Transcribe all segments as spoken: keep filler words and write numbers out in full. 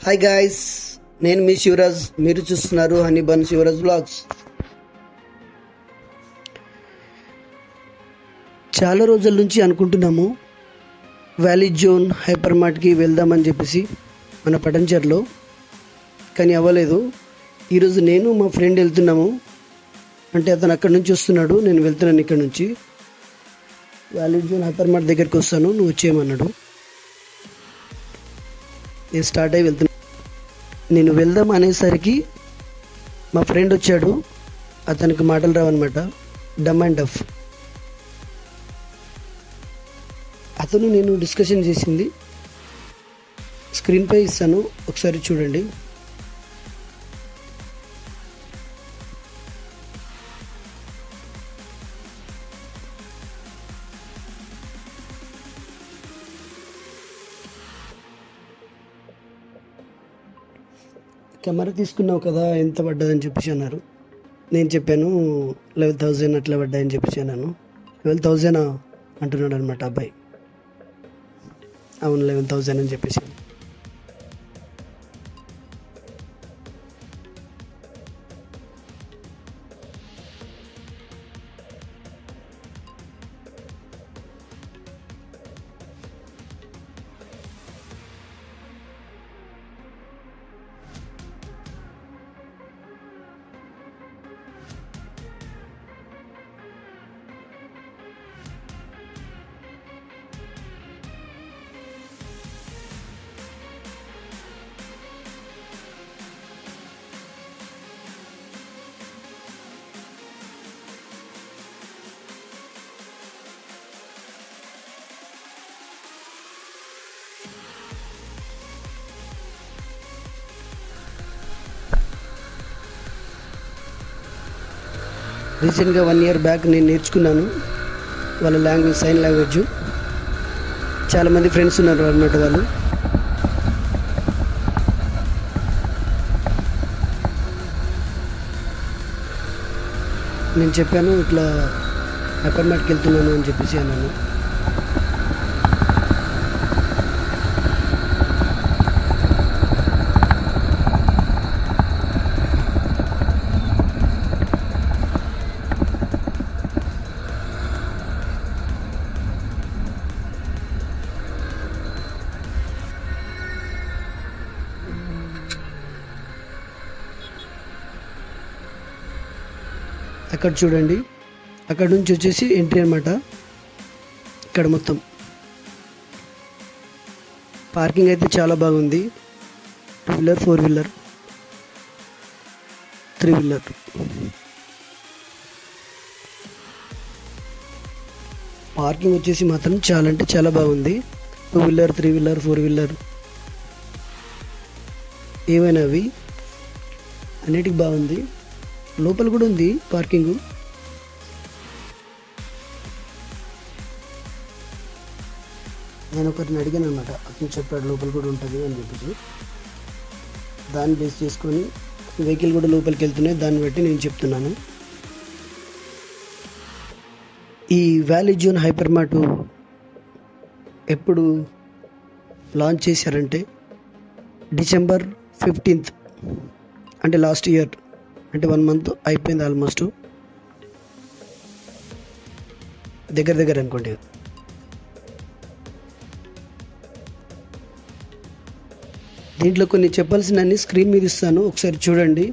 Hi guys, నేను మీ శివరాజ్. మీరు చూస్తున్నారు హనీ బన్ శివరాజ్ వ్లాగ్స్. చాలా రోజుల నుంచి అనుకుంటున్నాము వ్యాలీ జోన్ హైపర్ మార్ట్కి వెళ్దామని చెప్పేసి మన పటంచెర్లో, కానీ అవ్వలేదు. ఈరోజు నేను మా ఫ్రెండ్ వెళ్తున్నాము. అంటే అతను అక్కడి నుంచి వస్తున్నాడు, నేను వెళ్తున్నాను ఇక్కడ నుంచి. వ్యాలీ జోన్ హైపర్ మార్ట్ దగ్గరికి వస్తాను, నువ్వు వచ్చేయమన్నాడు. నేను స్టార్ట్ అయ్యి వెళ్తున్నా. నేను వెళ్దాం అనేసరికి మా ఫ్రెండ్ వచ్చాడు. అతనికి మాటలు రావన్నమాట, డమ్ అండ్ డఫ్. అతను నేను డిస్కషన్ చేసింది స్క్రీన్పై ఇస్తాను, ఒకసారి చూడండి. కెమెరా తీసుకున్నావు కదా, ఎంత పడ్డదని చెప్పేసి అన్నారు. నేను చెప్పాను లెవెన్ థౌజండ్ అట్లా పడ్డాయని చెప్పేసి అన్నాను. ట్వెల్వ్ థౌజండ్ అంటున్నాడు అనమాట అబ్బాయి. అవును, లెవెన్ థౌజండ్ అని చెప్పేసి. రీసెంట్గా వన్ ఇయర్ బ్యాక్ నేను నేర్చుకున్నాను వాళ్ళ లాంగ్వేజ్, సైన్ లాంగ్వేజ్. చాలామంది ఫ్రెండ్స్ ఉన్నారు అన్నమాట వాళ్ళు. నేను చెప్పాను ఇట్లా హైపర్ మార్ట్కి వెళ్తున్నాను అని చెప్పేసి అన్నాను. అక్కడ చూడండి, అక్కడ నుంచి వచ్చేసి ఎంట్రీ అనమాట. ఇక్కడ మొత్తం పార్కింగ్ అయితే చాలా బాగుంది. Two wheeler, four wheeler, three wheeler. Parking వచ్చేసి మాత్రం చాలా అంటే చాలా బాగుంది. Two wheeler, three wheeler, four wheeler ఏవైనా అవి అన్నిటికి బాగుంది. లోపల కూడా ఉంది పార్కింగ్. నేను ఒకరిని అడిగాను అనమాట, అతను చెప్పాడు లోపల కూడా ఉంటుంది అని చెప్పేసి. దాన్ని బేస్ చేసుకొని వెహికల్ కూడా లోపలికి వెళ్తున్నాయి, దాన్ని బట్టి నేను చెప్తున్నాను. ఈ వ్యాలీ జోన్ హైపర్ మార్ట్ ఎప్పుడు లాంచ్ చేశారంటే డిసెంబర్ ఫిఫ్టీన్త్, అంటే లాస్ట్ ఇయర్, అంటే వన్ మంత్ అయిపోయింది ఆల్మోస్ట్, దగ్గర దగ్గర అనుకోండి. దీంట్లో కొన్ని చెప్పాల్సినన్ని స్క్రీన్ మీద ఇస్తాను, ఒకసారి చూడండి.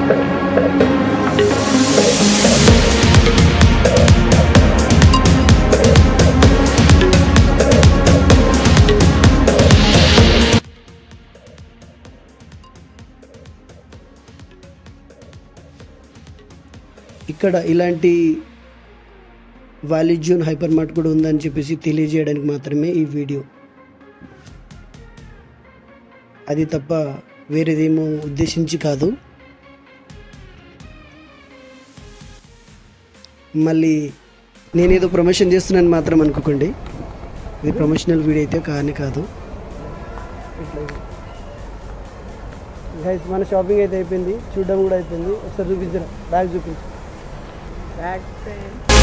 ఇక్కడ ఇలాంటి వాల్యూ జోన్ హైపర్ మార్ట్ కూడా ఉందని చెప్పేసి తెలియజేయడానికి మాత్రమే ఈ వీడియో. అది తప్ప వేరేదేమో ఉద్దేశించి కాదు. మళ్ళీ నేనేదో ప్రమోషన్ చేస్తున్నాను మాత్రం అనుకోకండి, ఇది ప్రమోషనల్ వీడియో అయితే కానీ కాదు. గైస్ మన షాపింగ్ అయితే అయిపోయింది, చూడడం కూడా అయిపోయింది. ఒకసారి చూపించరా, బ్యాగ్ చూపించు. బ్యాగ్